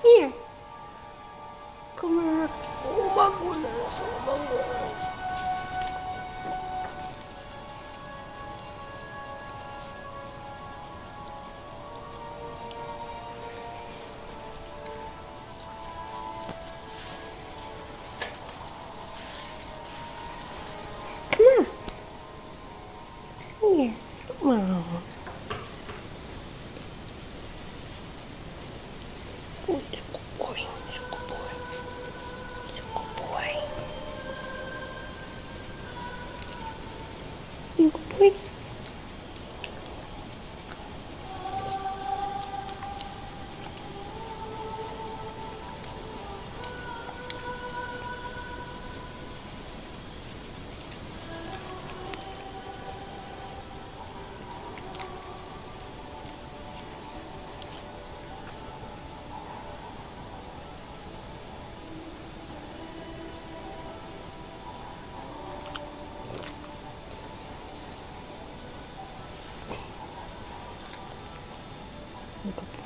Here. Come here. Oh my goodness. Oh my goodness. Come on. Here. Come on. Oh, he's a good boy. He's a good boy. He's a good boy. You good boy? You good boy.